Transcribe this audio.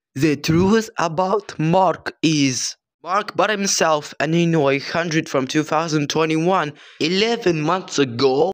The truth about Mark is, Mark bought himself an Inouye 100 from 2021 11 months ago.